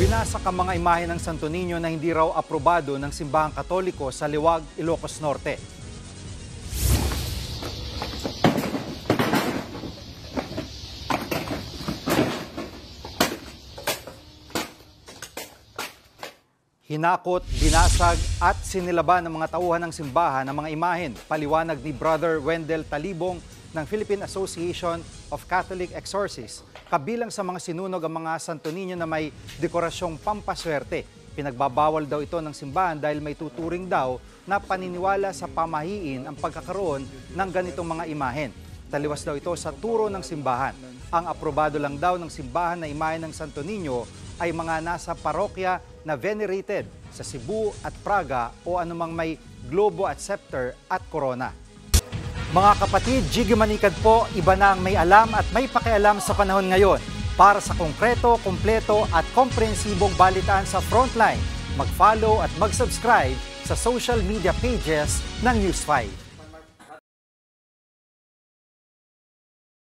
Winasak ang mga imahe ng Santo Niño na hindi raw aprobado ng Simbahang Katoliko sa Liwag, Ilocos Norte. Hinakot, binasag at sinilaban ng mga tauhan ng simbahan ng mga imahen, paliwanag ni Brother Wendell Talibong ng Philippine Association of Catholic Exorcists. Kabilang sa mga sinunog ang mga Santo Niño na may dekorasyong pampaswerte. Pinagbabawal daw ito ng simbahan dahil may tuturing daw na paniniwala sa pamahiin ang pagkakaroon ng ganitong mga imahen. Taliwas daw ito sa turo ng simbahan. Ang aprobado lang daw ng simbahan na imahe ng Santo Niño ay mga nasa parokya na venerated sa Cebu at Praga o anumang may globo at scepter at corona. Mga kapatid, Jiggy Manikad po, iba na ang may alam at may pakialam sa panahon ngayon. Para sa konkreto, kumpleto at komprehensibong balitaan sa Frontline, mag-follow at mag-subscribe sa social media pages ng News 5.